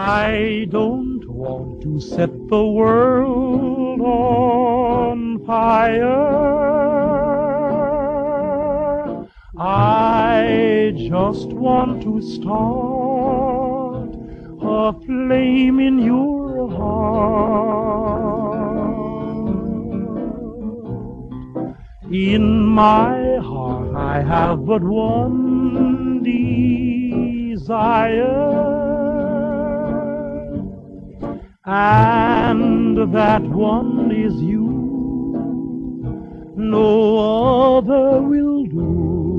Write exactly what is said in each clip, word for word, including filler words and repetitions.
I don't want to set the world on fire. I just want to start a flame in your heart. In my heart I have but one desire, and that one is you. No other will do.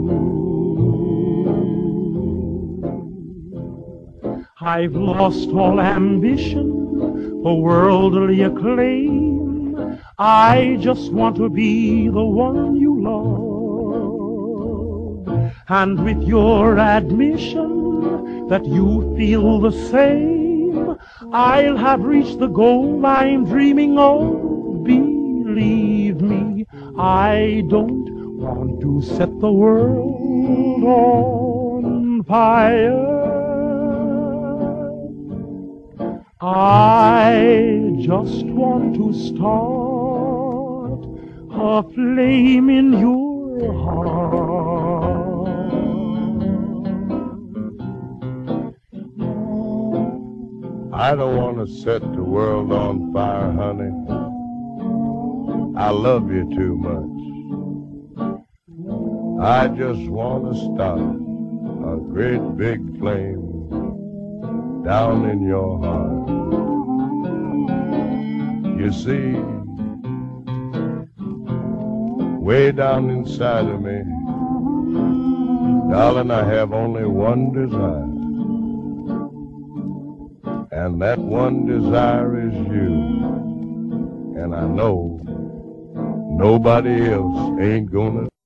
I've lost all ambition for worldly acclaim. I just want to be the one you love. And with your admission that you feel the same, I'll have reached the goal I'm dreaming of. Believe me, I don't want to set the world on fire. I just want to start a flame in your heart. I don't want to set the world on fire, honey. I love you too much. I just want to start a great big flame down in your heart. You see, way down inside of me, darling, I have only one desire. And that one desire is you. And I know nobody else ain't gonna